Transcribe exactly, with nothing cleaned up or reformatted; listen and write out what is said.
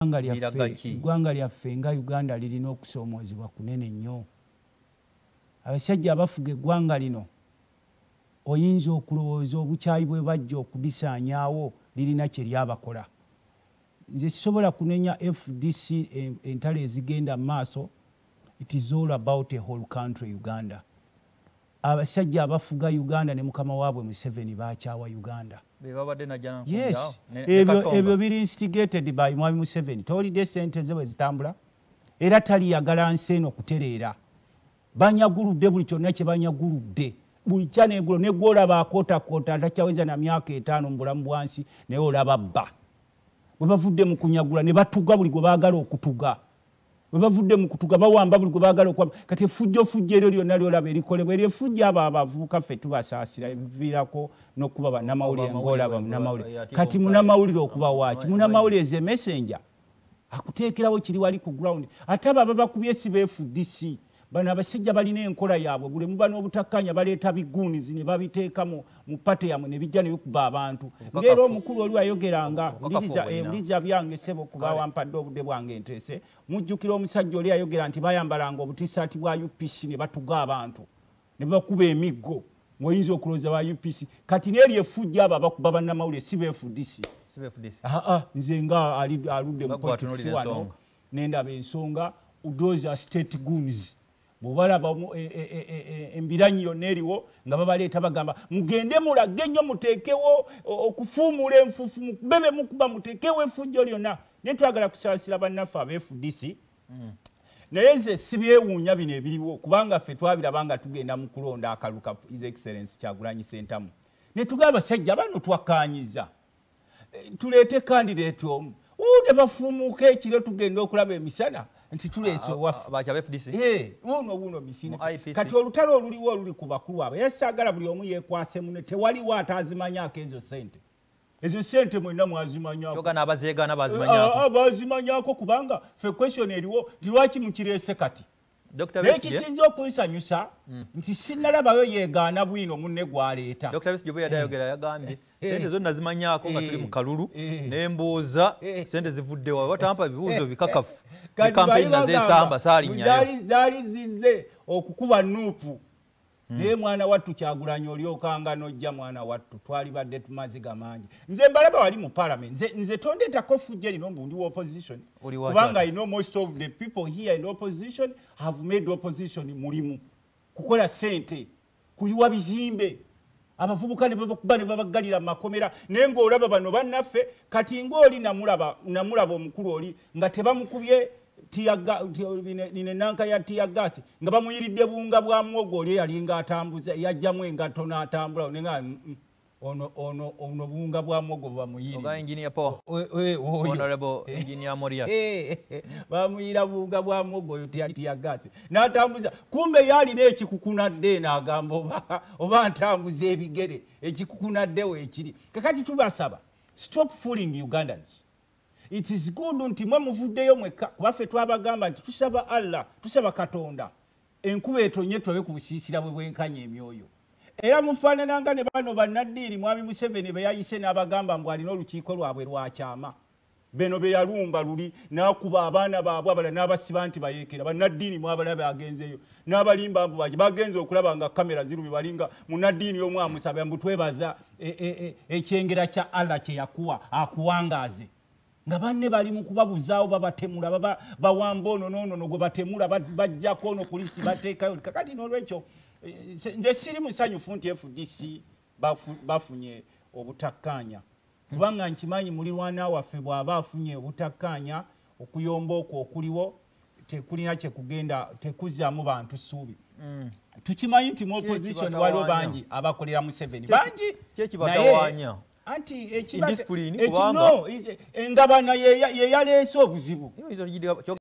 Eggwanga lyaffe nga Uganda lirina okusoomoozebwa kunene nnyo. Abasajja abafuga eggwanga lino oyinza okulowooza obukyayi bwe bajja okulisaanyaawo lirina kye lyabakola. Nze sisobola kunenya F D C entalo ezigenda mu maaso. It is all about a whole country, Uganda. Abasajja abafuga Uganda ne mukama waabwe Museveni baakyawa Uganda. Yes, ebyo biri instigated by Mwami Museveni. Tolidde ssente ze bwe zitambula era taliyagala nsi eno kutereera. Banyaguludde buli kyonna kye banyaguludde. Buli kyaneegulo negwolaba akootakoota takyaweza na myaka etaano mu bulamu bwansi naye olaba bba. Bwe bavudde mu kunyagula ne batuga buli gwe baagala okutuga. Bwe bavudde mu kutuga bawamba buli gwe baagala okuwamba. Kati effujjo fujjo eryo lyonna lyolaba erikolebwa eryo effujjo abo abavubuka ffe tubasaasira ebiviirako n'okuba bannamawulire ng'olaba munnamawulire. Kati munnamawulire okuba waaki? Munnamawulire ze messenger akuteekerawo kiri wali ku ground. Ate abo ababakubye si F D C. Bano abasajja balina enkola yaabwe buli muba n'obutakkanya baleeta biguunizi ne babiteeka mu pate yammwe ne bijja ne bikuba abantu. Ng'era omukulu oli ayogeranga mpuliriza byange ssebo kuba wampadde obudde bwange nteese. Mujjukira omusajja oli ayogera nti bayambalanga obutisaati bwa U P C ne batuga abantu ne bakuba emiggo ng'oyinza okulowooza ba U P C. Kati n'eri effujjo abo abakuba bannamawulire si ba F D C. Nze nga aludde mu politics wano n'endaba ensonga those are state goons. Bubalaba embiranyi yonna eriwo nga babaleeta bagamba mugende mulage nnyo muteekewo okufuumula enfufu mubebe mukuba muteekewo effujjo lyonna. Naye twagala kusaasira bannaffe aba F D C. Naye nze sibyewuunya bino ebiriwo kubanga ffe twabiraba nga tugenda mu kulonda akaluka His Excellency Kyagulanyi Ssentamu. Ne tugaba abasajja bano twakkaanyiza tuleete candidate omu ne bafuumuuka ekiro tugenda okulaba emisana nti tuleese owaffe bakyaba F D C. Eh, wuno wuno misini. Kati olutalo oluliwo oluli ku bakulu abo yasaagala buli omu yeekwase mune tewaliwo atazimanyaako ezo ssente. Ezo ssente mwenna mwazimanyako. Kyogana abazeegaana bazimanyako. Abazimanyako kubanga ffe question eriwo nti lwaki mukireese kati. Naye kisinza okunsanyusa nti sinnalabayo yeegaana bwino munne gwaleeta. Doctor Besigye bwe yadde ayogera yagambye ssente zonna zimanyako nga tuli mu kalulu ne mbuuza ssente zivudde wa batampa bibuuzo bikakafu. Kampeni nazeesamba saalinnyayo. Zaali zizze okukuba nuupu. Naye mwana wattu Kyagulanyi olyokanga n'ojja mwana wattu twali badde tumaziga mangi. Nze mbalaba wali mu parliament. Nze nze tondeetako ffujjo lino mbu ndi opposition. Kubanga I know most of the people here in opposition have made opposition mulimu. Kukola ssente, kuyiwa bizimbe. Abavubuka ne babakuba ne babaggalira mu makomera naye ng'olaba bano bannaffe kati ng'oli namulaba namulaba omukulu oli nga tebamukubye nine nanka ya tiyagasi nga bamuyiridde buwunga bwa mwogo oli yalinga atambuza yajjamu engatto n'atambula nenga ono ono ono buwunga bwa mwogo bamuyiri oga engineer Paul honorable engineer Moria bamuyira buwunga bwa mwogo oyo tiyagasi n'atambuza kumbe yali n'ekikukunadde n'agamba oba oba ntambuza ebigere ekikukunaddewo ekiri kakati tubasaba stop fooling Ugandans. It is good nti mwe muvuddeyo mwekka kuba ffe twabagamba nti tusaba Allah tusaba Katonda enkuba etonye twabe ku busiisira bwe bwenkanya emyoyo. Era mufaanananga ne bano bannaddiini Mwami Museveni be yayise n'abagamba mbu alina olukiiko lwabwe lwakyama. Beno be yalumba luli n'akuba abaana baabwe abala n'abasiba nti bayeekera. Bannaddiini mwabalabe agenzeeyo n'abalimba mbu baje bagenze okulaba nga kamera zirumi balinga munnaddiini omu amusaba mbu twebaza ekyengera kya Allah kye yakuwa akuwangaaze. Nga banne bali mu kubabuzaawo babatemula baba bawamba ono n'ono gwe batemula bajjako ono kulisi bateekayo. Kakati n'olwekyo nze siri musanyufu nti F D C bafunye obutakkaanya kubanga nkimanyi mulirwana waffe bw'aba afunye obutakkaanya okuyomba okwo okuliwo tekulina kye kugenda tekuzzaamu bantu ssuubi. Tukimanyi nti mu opposition waliwo bangi abakolera Museveni bangi kyekibagawaanya anti ekibadde ekino engabana ye yaleese obuzibu.